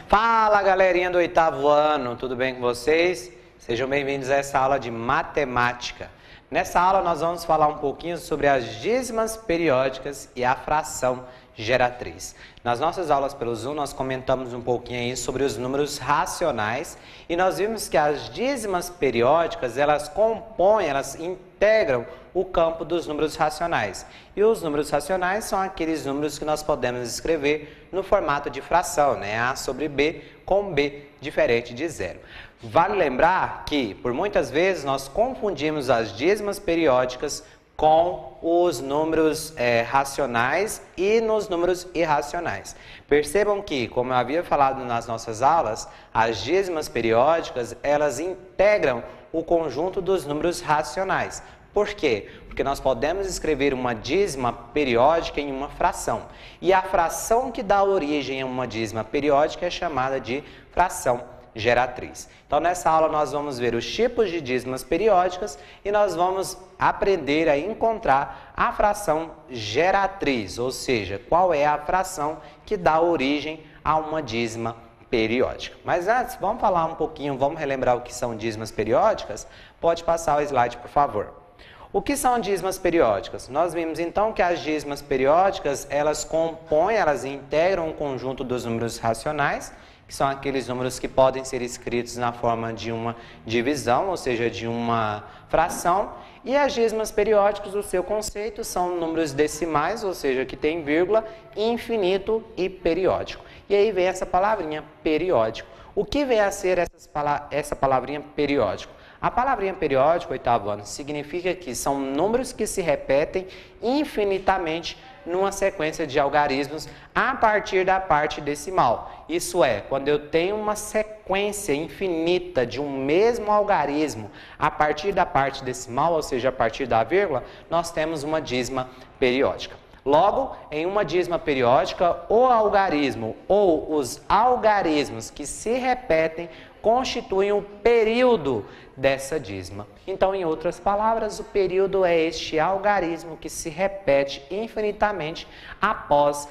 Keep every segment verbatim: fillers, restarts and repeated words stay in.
Fala, galerinha do oitavo ano, tudo bem com vocês? Sejam bem-vindos a essa aula de matemática. Nessa aula nós vamos falar um pouquinho sobre as dízimas periódicas e a fração geratriz. Nas nossas aulas pelo Zoom nós comentamos um pouquinho aí sobre os números racionais e nós vimos que as dízimas periódicas elas compõem, elas integram o campo dos números racionais. E os números racionais são aqueles números que nós podemos escrever no formato de fração, né? A sobre B com B diferente de zero. Vale lembrar que, por muitas vezes, nós confundimos as dízimas periódicas com os números é, racionais e nos números irracionais. Percebam que, como eu havia falado nas nossas aulas, as dízimas periódicas, elas integram o conjunto dos números racionais. Por quê? Porque nós podemos escrever uma dízima periódica em uma fração. E a fração que dá origem a uma dízima periódica é chamada de fração geratriz. Então, nessa aula nós vamos ver os tipos de dízimas periódicas e nós vamos aprender a encontrar a fração geratriz, ou seja, qual é a fração que dá origem a uma dízima periódica. Mas antes, vamos falar um pouquinho, vamos relembrar o que são dízimas periódicas? Pode passar o slide, por favor. O que são dízimas periódicas? Nós vimos então que as dízimas periódicas, elas compõem, elas integram um conjunto dos números racionais, que são aqueles números que podem ser escritos na forma de uma divisão, ou seja, de uma fração. E as dízimas periódicas, o seu conceito, são números decimais, ou seja, que tem vírgula, infinito e periódico. E aí vem essa palavrinha periódico. O que vem a ser essas, essa palavrinha periódico? A palavrinha periódico, oitavo ano, significa que são números que se repetem infinitamente numa sequência de algarismos a partir da parte decimal. Isso é, quando eu tenho uma sequência infinita de um mesmo algarismo a partir da parte decimal, ou seja, a partir da vírgula, nós temos uma dízima periódica. Logo, em uma dízima periódica, o algarismo ou os algarismos que se repetem constituem o período dessa dízima. Então, em outras palavras, o período é este algarismo que se repete infinitamente após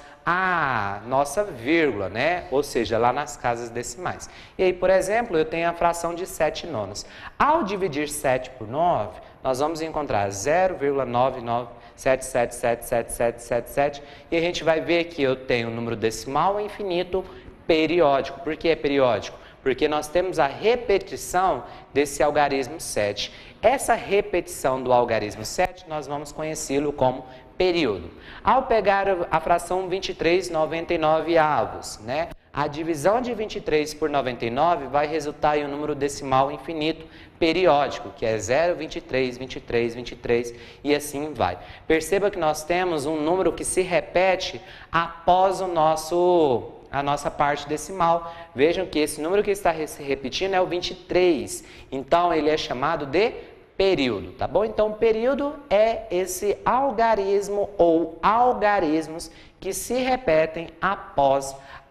a nossa vírgula, né? Ou seja, lá nas casas decimais. E aí, por exemplo, eu tenho a fração de sete nonos. Ao dividir sete por nove, nós vamos encontrar zero vírgula nove nove sete sete sete sete sete sete sete e a gente vai ver que eu tenho um número decimal infinito periódico. Por que é periódico? Porque nós temos a repetição desse algarismo sete. Essa repetição do algarismo sete, nós vamos conhecê-lo como período. Ao pegar a fração vinte e três noventa e nove avos, né? A divisão de vinte e três por noventa e nove vai resultar em um número decimal infinito periódico, que é zero, vinte e três, vinte e três, vinte e três e assim vai. Perceba que nós temos um número que se repete após o nosso... a nossa parte decimal. Vejam que esse número que está se repetindo é o vinte e três, então ele é chamado de período, tá bom? Então, período é esse algarismo ou algarismos que se repetem após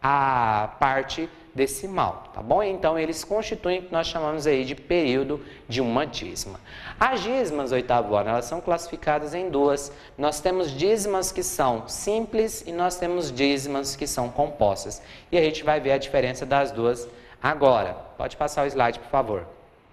a parte decimal, tá bom? Então, eles constituem o que nós chamamos aí de período de uma dízima. As dízimas, oitavo ano, elas são classificadas em duas. Nós temos dízimas que são simples e nós temos dízimas que são compostas. E a gente vai ver a diferença das duas agora. Pode passar o slide, por favor.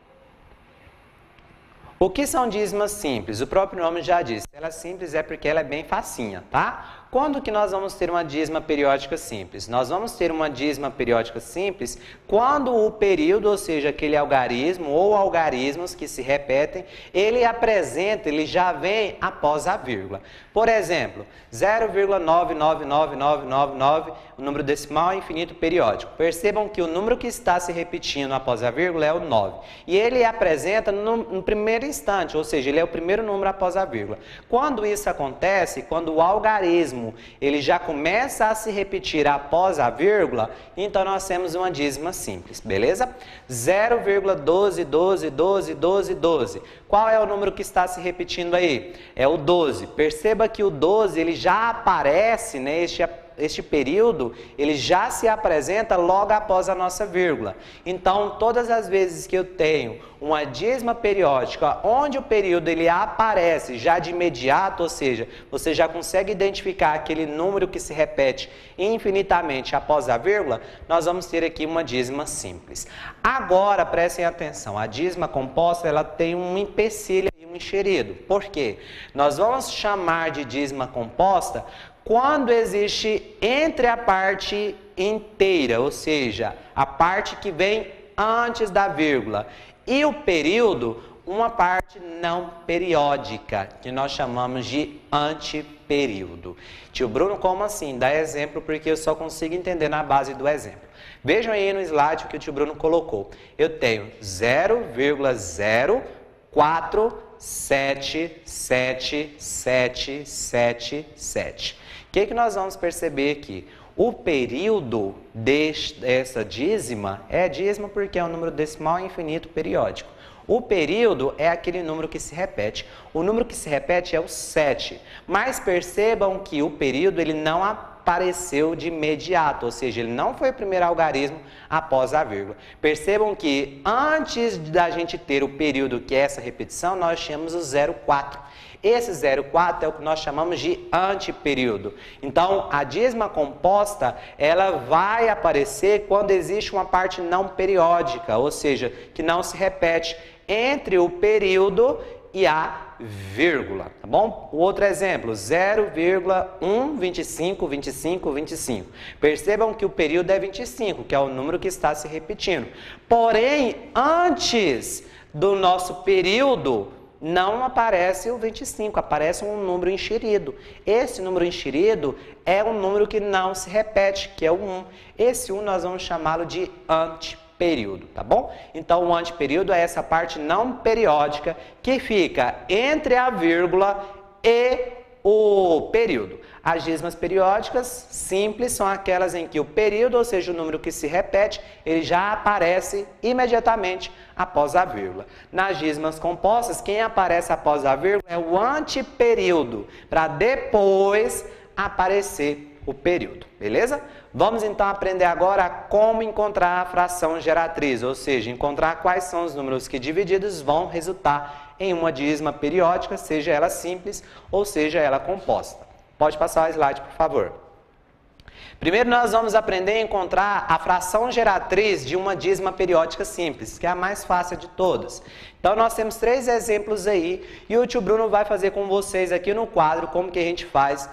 O que são dízimas simples? O próprio nome já diz. Ela é simples é porque ela é bem facinha, tá? Quando que nós vamos ter uma dízima periódica simples? Nós vamos ter uma dízima periódica simples quando o período, ou seja, aquele algarismo ou algarismos que se repetem, ele apresenta, ele já vem após a vírgula. Por exemplo, zero vírgula nove nove nove nove nove nove, o número decimal é infinito periódico. Percebam que o número que está se repetindo após a vírgula é o nove. E ele apresenta no, no primeiro instante, ou seja, ele é o primeiro número após a vírgula. Quando isso acontece, quando o algarismo ele já começa a se repetir após a vírgula, então nós temos uma dízima simples, beleza? zero vírgula doze doze doze doze doze. Qual é o número que está se repetindo aí? É o doze. Perceba que o doze ele já aparece, né? Este este período ele já se apresenta logo após a nossa vírgula. Então, todas as vezes que eu tenho uma dízima periódica, onde o período ele aparece já de imediato, ou seja, você já consegue identificar aquele número que se repete infinitamente após a vírgula, nós vamos ter aqui uma dízima simples. Agora, prestem atenção, a dízima composta ela tem um empecilho e um enxerido. Por quê? Nós vamos chamar de dízima composta quando existe entre a parte inteira, ou seja, a parte que vem antes da vírgula, e o período, uma parte não periódica, que nós chamamos de antiperíodo. Tio Bruno, como assim? Dá exemplo, porque eu só consigo entender na base do exemplo. Vejam aí no slide o que o tio Bruno colocou. Eu tenho zero vírgula zero quatro sete sete sete sete sete. O que, que nós vamos perceber aqui? O período dessa dízima é dízima porque é um número decimal infinito periódico. O período é aquele número que se repete. O número que se repete é o sete. Mas percebam que o período ele não apareceu de imediato, ou seja, ele não foi o primeiro algarismo após a vírgula. Percebam que antes da gente ter o período, que é essa repetição, nós tínhamos o zero vírgula quatro. Esse zero vírgula quatro é o que nós chamamos de antiperíodo. Então, a dízima composta, ela vai aparecer quando existe uma parte não periódica, ou seja, que não se repete entre o período e a vírgula, tá bom? O outro exemplo, zero vírgula um dois cinco dois cinco dois cinco. Percebam que o período é vinte e cinco, que é o número que está se repetindo. Porém, antes do nosso período, não aparece o vinte e cinco, aparece um número enxerido. Esse número enxerido é um número que não se repete, que é o um. Esse um nós vamos chamá-lo de antiperíodo, tá bom? Então, o antiperíodo é essa parte não periódica que fica entre a vírgula e o período. As dízimas periódicas simples são aquelas em que o período, ou seja, o número que se repete, ele já aparece imediatamente após a vírgula. Nas dízimas compostas, quem aparece após a vírgula é o antiperíodo, para depois aparecer o período, beleza? Vamos então aprender agora como encontrar a fração geratriz, ou seja, encontrar quais são os números que divididos vão resultar em uma dízima periódica, seja ela simples ou seja ela composta. Pode passar o slide, por favor. Primeiro nós vamos aprender a encontrar a fração geratriz de uma dízima periódica simples, que é a mais fácil de todas. Então nós temos três exemplos aí e o tio Bruno vai fazer com vocês aqui no quadro como que a gente faz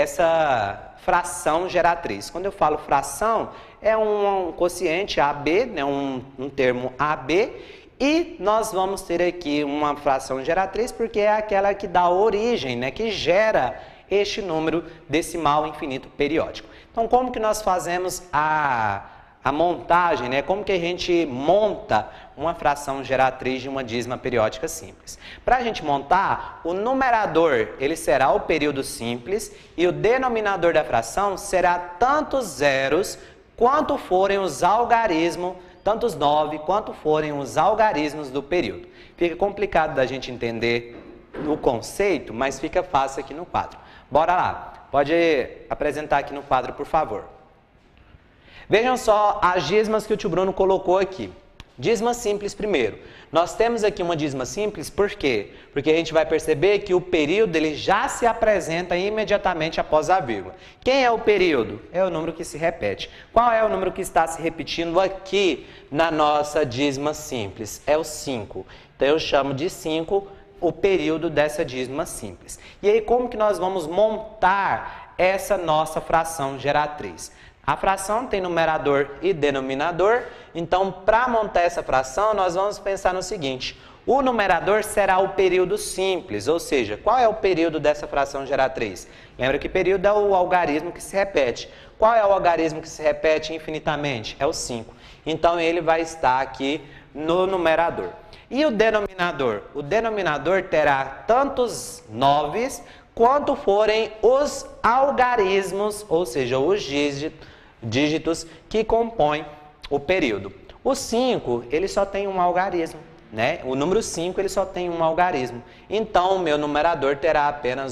essa fração geratriz. Quando eu falo fração, é um, um quociente A B, né, um, um termo A B, e nós vamos ter aqui uma fração geratriz porque é aquela que dá origem, né, que gera este número decimal infinito periódico. Então, como que nós fazemos a, a montagem, né? Como que a gente monta uma fração geratriz de uma dízima periódica simples? Para a gente montar, o numerador ele será o período simples e o denominador da fração será tantos zeros quanto forem os algarismos, tantos nove quanto forem os algarismos do período. Fica complicado da gente entender o conceito, mas fica fácil aqui no quadro. Bora lá, pode apresentar aqui no quadro, por favor. Vejam só as dízimas que o tio Bruno colocou aqui. Dízima simples primeiro. Nós temos aqui uma dízima simples, por quê? Porque a gente vai perceber que o período ele já se apresenta imediatamente após a vírgula. Quem é o período? É o número que se repete. Qual é o número que está se repetindo aqui na nossa dízima simples? É o cinco. Então eu chamo de cinco o período dessa dízima simples. E aí, como que nós vamos montar essa nossa fração geratriz? A fração tem numerador e denominador, então, para montar essa fração, nós vamos pensar no seguinte: o numerador será o período simples, ou seja, qual é o período dessa fração geratriz? Lembra que período é o algarismo que se repete. Qual é o algarismo que se repete infinitamente? É o cinco. Então, ele vai estar aqui no numerador. E o denominador? O denominador terá tantos noves quanto forem os algarismos, ou seja, os dígitos que compõem o período. O cinco, ele só tem um algarismo, né? O número cinco, ele só tem um algarismo. Então, o meu numerador terá apenas um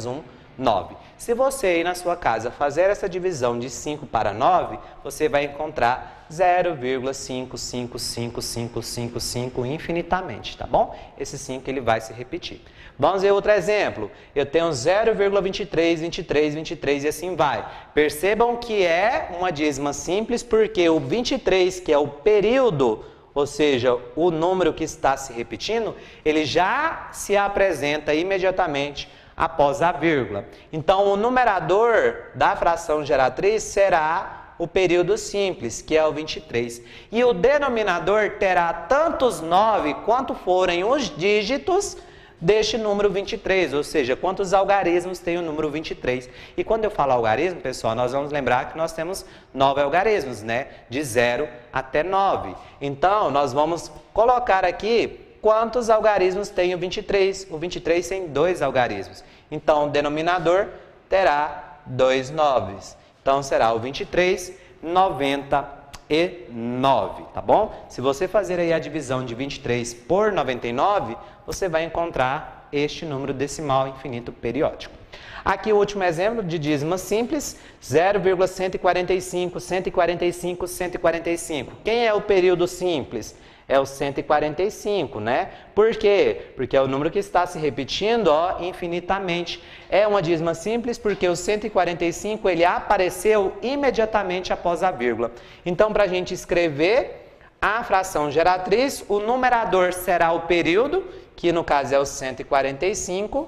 nove. Se você aí na sua casa fazer essa divisão de cinco para nove, você vai encontrar zero vírgula cinco cinco cinco cinco cinco cinco infinitamente, tá bom? Esse cinco ele vai se repetir. Vamos ver outro exemplo. Eu tenho zero vírgula vinte e três, vinte e três, vinte e três e assim vai. Percebam que é uma dízima simples porque o vinte e três, que é o período, ou seja, o número que está se repetindo, ele já se apresenta imediatamente após a vírgula. Então, o numerador da fração geratriz será o período simples, que é o vinte e três. E o denominador terá tantos nove quanto forem os dígitos deste número vinte e três, ou seja, quantos algarismos tem o número vinte e três. E quando eu falo algarismo, pessoal, nós vamos lembrar que nós temos nove algarismos, né? De zero até nove. Então, nós vamos colocar aqui quantos algarismos tem o vinte e três. O vinte e três tem dois algarismos. Então, o denominador terá dois noves. Então, será o vinte e três, noventa e nove, tá bom? Se você fazer aí a divisão de vinte e três por noventa e nove, você vai encontrar este número decimal infinito periódico. Aqui o último exemplo de dízima simples, zero vírgula cento e quarenta e cinco, cento e quarenta e cinco, cento e quarenta e cinco. Quem é o período simples? É o cento e quarenta e cinco, né? Por quê? Porque é o número que está se repetindo, ó, infinitamente. É uma dízima simples porque o cento e quarenta e cinco, ele apareceu imediatamente após a vírgula. Então, para a gente escrever a fração geratriz, o numerador será o período, que no caso é o cento e quarenta e cinco,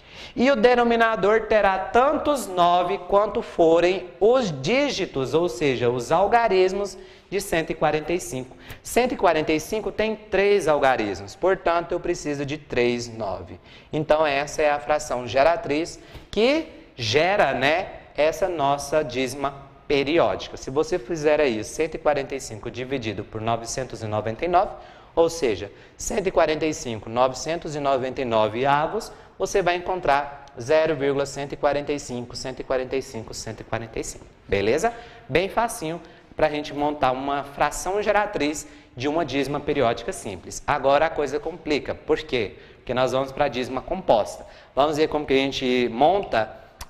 e o denominador terá tantos nove quanto forem os dígitos, ou seja, os algarismos de cento e quarenta e cinco. cento e quarenta e cinco tem três algarismos, portanto, eu preciso de três nove. Então, essa é a fração geratriz que gera, né, essa nossa dízima periódica. Se você fizer aí cento e quarenta e cinco dividido por novecentos e noventa e nove, ou seja, cento e quarenta e cinco, novecentos e noventa e nove avos, você vai encontrar zero vírgula cento e quarenta e cinco, cento e quarenta e cinco, cento e quarenta e cinco. Beleza? Bem facinho para a gente montar uma fração geratriz de uma dízima periódica simples. Agora a coisa complica. Por quê? Porque nós vamos para a dízima composta. Vamos ver como que a gente monta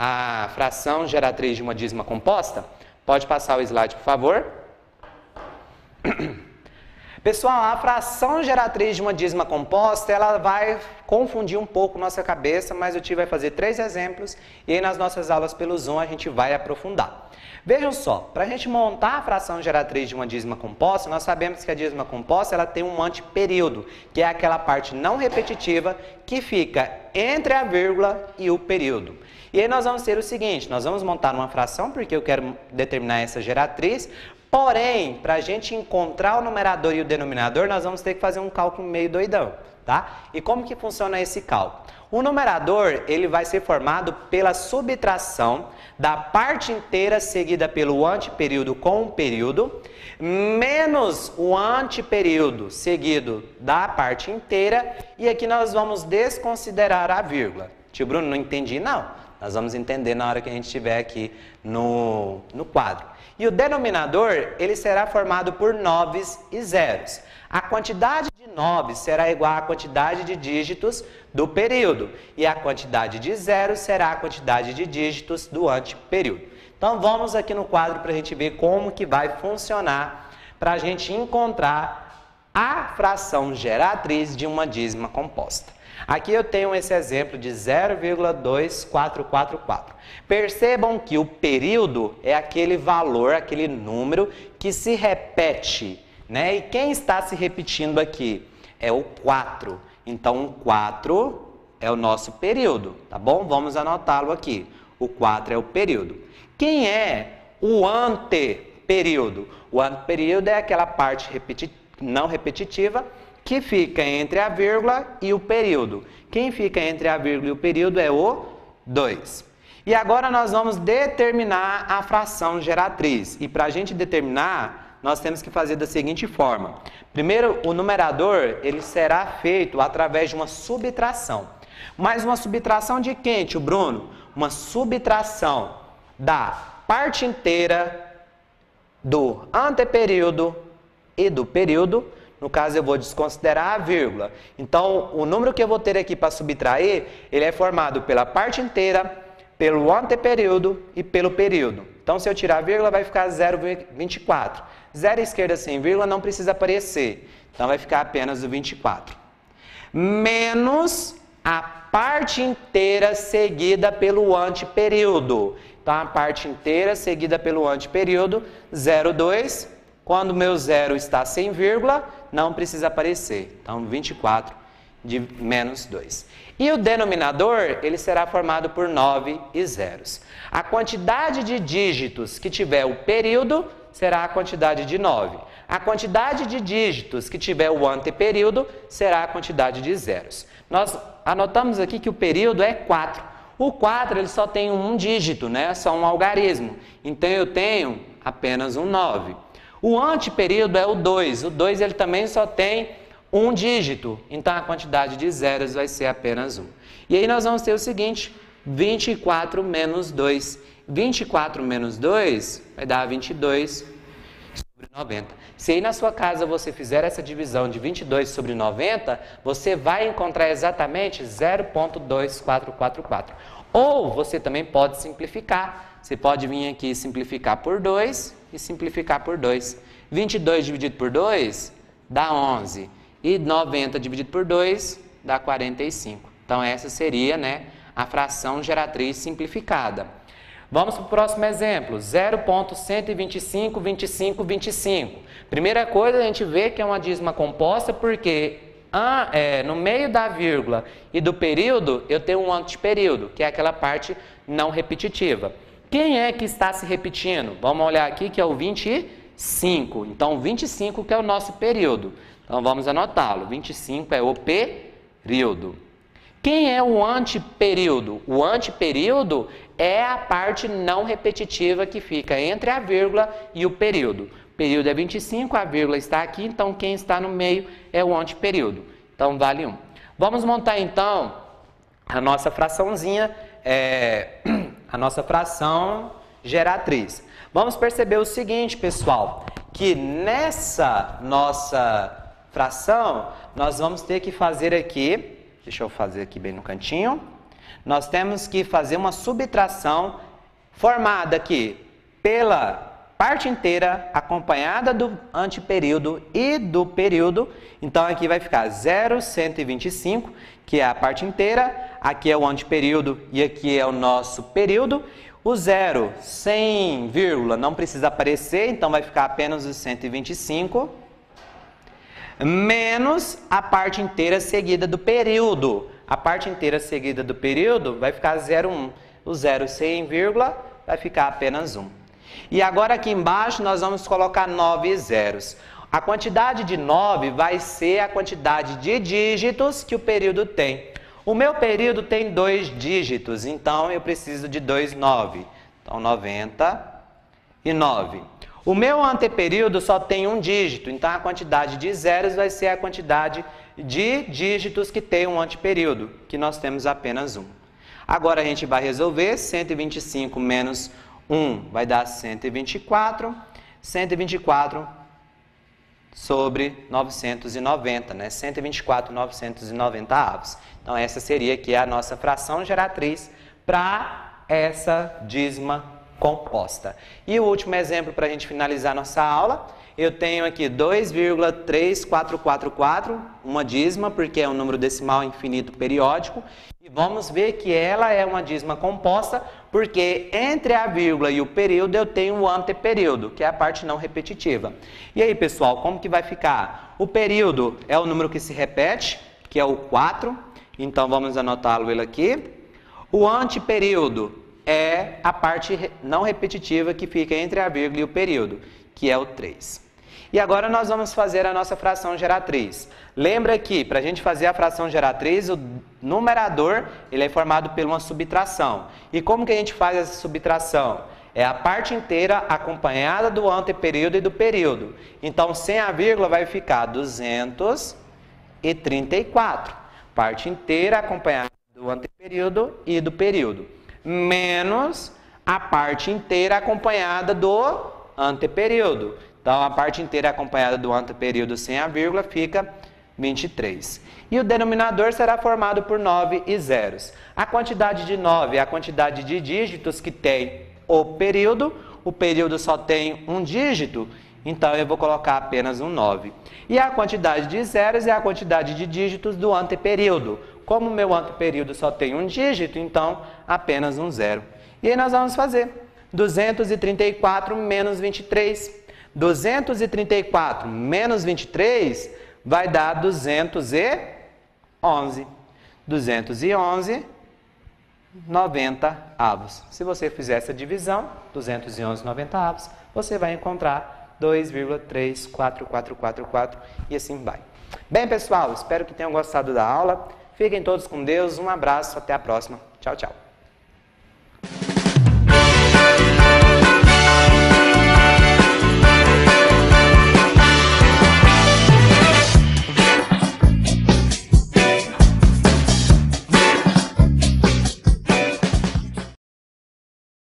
a fração geratriz de uma dízima composta? Pode passar o slide, por favor. Pessoal, a fração geratriz de uma dízima composta, ela vai confundir um pouco nossa cabeça, mas o tio vai fazer três exemplos e aí nas nossas aulas pelo Zoom a gente vai aprofundar. Vejam só, para a gente montar a fração geratriz de uma dízima composta, nós sabemos que a dízima composta ela tem um anteperíodo, que é aquela parte não repetitiva que fica entre a vírgula e o período. E aí nós vamos ter o seguinte, nós vamos montar uma fração, porque eu quero determinar essa geratriz, porém, para a gente encontrar o numerador e o denominador, nós vamos ter que fazer um cálculo meio doidão, tá? E como que funciona esse cálculo? O numerador, ele vai ser formado pela subtração da parte inteira seguida pelo anteperíodo com o período, menos o anteperíodo seguido da parte inteira, e aqui nós vamos desconsiderar a vírgula. Tio Bruno, não entendi não. Nós vamos entender na hora que a gente estiver aqui no, no quadro. E o denominador, ele será formado por noves e zeros. A quantidade de noves será igual à quantidade de dígitos do período. E a quantidade de zeros será a quantidade de dígitos do anteperíodo. Então, vamos aqui no quadro para a gente ver como que vai funcionar para a gente encontrar a fração geratriz de uma dízima composta. Aqui eu tenho esse exemplo de zero vírgula dois quatro quatro quatro. Percebam que o período é aquele valor, aquele número que se repete, né? E quem está se repetindo aqui é o quatro. Então, o quatro é o nosso período, tá bom? Vamos anotá-lo aqui. O quatro é o período. Quem é o anteperíodo? O anteperíodo é aquela parte repeti- não repetitiva que fica entre a vírgula e o período. Quem fica entre a vírgula e o período é o dois. E agora nós vamos determinar a fração geratriz. E para a gente determinar, nós temos que fazer da seguinte forma. Primeiro, o numerador ele será feito através de uma subtração. Mas uma subtração de quem, tio Bruno? Uma subtração da parte inteira do anteperíodo e do período. No caso, eu vou desconsiderar a vírgula. Então, o número que eu vou ter aqui para subtrair, ele é formado pela parte inteira, pelo anteperíodo e pelo período. Então, se eu tirar a vírgula, vai ficar zero vírgula vinte e quatro. Zero à esquerda sem vírgula não precisa aparecer. Então, vai ficar apenas o vinte e quatro. Menos a parte inteira seguida pelo anteperíodo. Então, a parte inteira seguida pelo anteperíodo, zero vírgula dois. Quando o meu zero está sem vírgula, não precisa aparecer. Então, vinte e quatro de menos dois. E o denominador, ele será formado por nove e zeros. A quantidade de dígitos que tiver o período será a quantidade de nove. A quantidade de dígitos que tiver o anteperíodo será a quantidade de zeros. Nós anotamos aqui que o período é quatro. O quatro ele só tem um dígito, né? Só um algarismo. Então eu tenho apenas um nove. O anteperíodo é o dois. O dois ele também só tem um dígito. Então a quantidade de zeros vai ser apenas um. E aí nós vamos ter o seguinte: vinte e quatro menos dois. vinte e quatro menos dois vai dar vinte e dois sobre noventa. Se aí na sua casa você fizer essa divisão de vinte e dois sobre noventa, você vai encontrar exatamente zero vírgula dois quatro quatro quatro. Ou você também pode simplificar. Você pode vir aqui e simplificar por dois e simplificar por dois. vinte e dois dividido por dois dá onze. E noventa dividido por dois dá quarenta e cinco. Então essa seria, né, a fração geratriz simplificada. Vamos para o próximo exemplo, zero vírgula cento e vinte e cinco, vinte e cinco, vinte e cinco. Primeira coisa, a gente vê que é uma dízima composta porque ah, é, no meio da vírgula e do período eu tenho um anteperíodo, que é aquela parte não repetitiva. Quem é que está se repetindo? Vamos olhar aqui que é o vinte e cinco. Então, vinte e cinco que é o nosso período. Então, vamos anotá-lo. vinte e cinco é o período. Quem é o anteperíodo? O anteperíodo é a parte não repetitiva que fica entre a vírgula e o período. O período é vinte e cinco, a vírgula está aqui, então quem está no meio é o anteperíodo. Então, vale um. Vamos montar, então, a nossa fraçãozinha, é, a nossa fração geratriz. Vamos perceber o seguinte, pessoal, que nessa nossa fração, nós vamos ter que fazer aqui, deixa eu fazer aqui bem no cantinho, nós temos que fazer uma subtração formada aqui pela parte inteira acompanhada do anteperíodo e do período. Então aqui vai ficar zero vírgula cento e vinte e cinco, que é a parte inteira, aqui é o anteperíodo e aqui é o nosso período. O zero sem vírgula não precisa aparecer, então vai ficar apenas o cento e vinte e cinco, menos a parte inteira seguida do período. A parte inteira seguida do período vai ficar zero vírgula um. O zero sem vírgula vai ficar apenas um. E agora aqui embaixo nós vamos colocar nove zeros. A quantidade de nove vai ser a quantidade de dígitos que o período tem. O meu período tem dois dígitos, então eu preciso de dois nove. Então, noventa e nove. O meu anteperíodo só tem um dígito, então a quantidade de zeros vai ser a quantidade de dígitos que tem um anteperíodo, que nós temos apenas um. Agora a gente vai resolver, cento e vinte e cinco menos um vai dar cento e vinte e quatro, cento e vinte e quatro sobre novecentos e noventa, né? cento e vinte e quatro, novecentos e noventa avos. Então essa seria aqui a nossa fração geratriz para essa dízima composta. E o último exemplo para a gente finalizar nossa aula, eu tenho aqui dois vírgula três quatro quatro quatro, uma dízima, porque é um número decimal infinito periódico, e vamos ver que ela é uma dízima composta, porque entre a vírgula e o período eu tenho o anteperíodo, que é a parte não repetitiva. E aí, pessoal, como que vai ficar? O período é o número que se repete, que é o quatro, então vamos anotá-lo ele aqui. O anteperíodo é a parte não repetitiva que fica entre a vírgula e o período, que é o três. E agora nós vamos fazer a nossa fração geratriz. Lembra que para a gente fazer a fração geratriz, o numerador ele é formado por uma subtração. E como que a gente faz essa subtração? É a parte inteira acompanhada do anteperíodo e do período. Então, sem a vírgula vai ficar duzentos e trinta e quatro. Parte inteira acompanhada do anteperíodo e do período. Menos a parte inteira acompanhada do anteperíodo. Então, a parte inteira acompanhada do anteperíodo sem a vírgula fica vinte e três. E o denominador será formado por nove e zeros. A quantidade de nove é a quantidade de dígitos que tem o período. O período só tem um dígito, então eu vou colocar apenas um nove. E a quantidade de zeros é a quantidade de dígitos do anteperíodo. Como o meu anteperíodo só tem um dígito, então apenas um zero. E aí nós vamos fazer duzentos e trinta e quatro menos vinte e três. duzentos e trinta e quatro menos vinte e três vai dar duzentos e onze. duzentos e onze, noventa avos. Se você fizer essa divisão, duzentos e onze noventa avos, você vai encontrar dois vírgula três quatro quatro quatro quatro e assim vai. Bem, pessoal, espero que tenham gostado da aula. Fiquem todos com Deus. Um abraço. Até a próxima. Tchau, tchau.